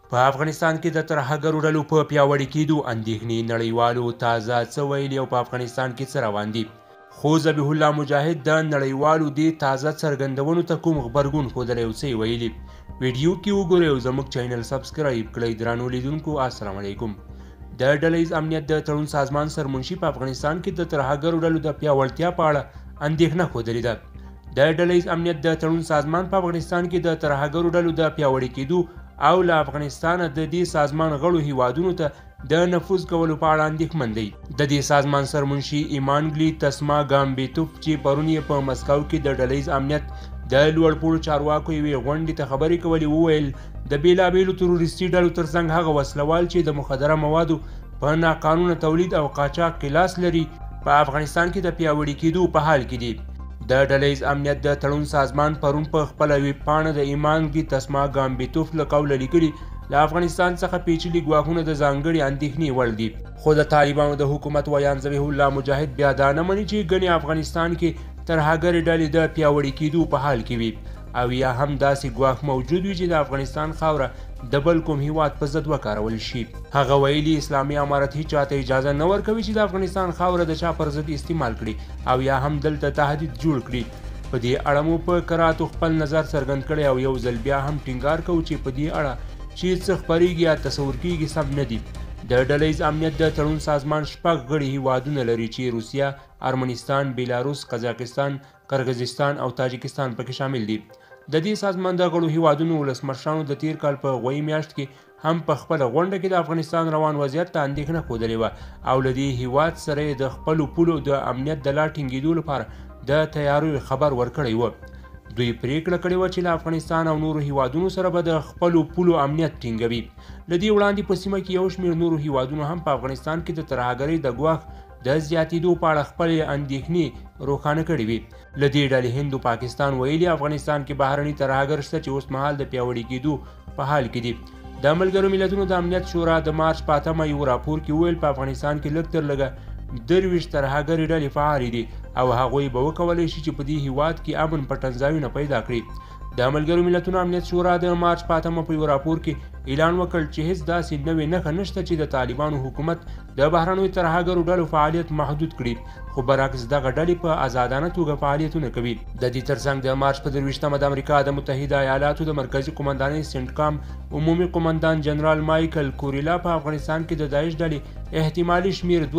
په افغانستان کې د ترهګرو ډلو په پیاوړي کېدو اندېښنې نړیوالو تازه څه ویلي او په افغانستان کې څه روان دي. خو ذبیح الله مجاهد د نړیوالو دې تازه څرګندونو ته کوم غبرګون ښودلی او څه یې ویلي. ویډیو کې وګورئ او زموږ چینل سبسکرایب کړئ. درنو لیدونکو السلام علیکم. د ډلهییز امنیت د تړون سازمان سرمنشي په افغانستان کې د ترهګرو ډلو د پیاوړتیا په اړه اندېښنه ښودلې ده. د ډلهییز امنیت د تړون سازمان په افغانستان کې د ترهګرو ډلو د پیاوړي کېدو او له افغانستانه د دې سازمان غړو هیوادونو ته د نفوذ کولو په اړه اندېښمن دی. د دې سازمان سرمنشي ایمانګلی تسما ګامبیتوف چې پرون یې په مسکو کې د ډلهییز امنیت د لوړپوړو چارواکو یوې غونډې ته خبرې کولې وویل د بېلابېلو تروریستي ډلو ترڅنګ هغه وسلوال چې د مخدره موادو په ناقانونه تولید او قاچاق کې لاس لري په افغانستان کې د پیاوړي کېدو په حال کې دي. د ډلهییز امنیت د تړون سازمان پرون په خپله ویب پاڼه د ایمانګلی تسما ګامبیتوف له قوله لیکلي له افغانستان څخه پیچلي ګواښونه د ځانګړې اندېښنې وړ دي. خو د طالبانو د حکومت ویان ذبیح الله مجاهد بیا دا نه مني چې ګنې افغانستان کې ترهګرې ډلې د پیاوړي کېدو په حال کې وي او یا هم داسې ګواښ موجود وي چې د افغانستان خاوره د بل کوم هیواد په ضد وکارول شي. هغه ویلي اسلامي امارت هیچ چاته اجازه نه ورکوي چې د افغانستان خاوره د چا پر ضد استعمال کړي او یا هم دلته تهدید جوړ کړي. په دې اړه مو په کراتو خپل نظر څرګند کړی او یو ځل بیا هم ټینګار کوو چې په دې اړه چې څه خپریږي یا تصور کیږي سم نه دي. د ډلهییز امنیت د تړون سازمان شپږ غړي هیوادونه لري چې روسیه، ارمنستان، بیلاروس، قزاقستان، قرغیزستان او تاجکستان پکې شامل دي. د دې سازمان د غړو هیوادونو ولسمشرانو د تیر کال په غویي میاشت کې هم په خپله غونډه کې د افغانستان روان وضعیت ته اندېښنه ښودلې وه او له دې هیواد سره یې د خپلو پولو د امنیت د لا ټینګېدو لپاره د تیاریو خبر ورکړی و. دوی پریکړه کړې وه چې له افغانستان او نورو هیوادونو سره به د خپلو پولو امنیت ټینګوي. له دې وړاندې په سیمه کې یو شمېر نورو هیوادونو هم په افغانستان کې د ترهګرۍ د ګواښ د زیاتېدو په اړه خپلې اندېښنې روښانه کړې وي. له دې ډلې هند او پاکستان ویلي افغانستان کې بهرني ترهګر شته چې اوس مهال د پیاوړي کېدو په حال کې دي. د ملګرو ملتونو د امنیت شورا د مارچ په 8 یو راپور کې وویل په افغانستان کې لږ تر لږه 23 ترهګرې ډلې فعالې دي او هغوی به وکولی شي چې په دې هیواد کې امن پټنځایونه پیدا کړي. د ملګرو ملتونو امنیت شورا د مارچ په 8 په یو راپور کې اعلان وکړ چې هیڅ داسې نوې نښه نشته چې د طالبانو حکومت د بهرنیو ترهګرو ډلو فعالیت محدود کړي، خو برعکس دغه ډلې په آزادانه توګه فعالیتونه کوي. د دې ترڅنګ د مارچ په 23 د امریکا د متحده ایالاتو د مرکزی قمندانۍ سنټکام عمومي قمندان جنرال مایکل کوریلا په افغانستان کې د داعش ډلې احتمالي شمیر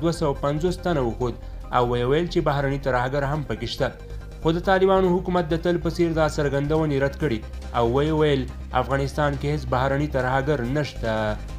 2250 تنه وښود او ویل چې بهرني ترهګر هم پکې شته. خو د طالبانو حکومت د تل په څیر دا څرګندونې رد کړي او ویل افغانستان کې هیڅ بهرني ترهګر نشته.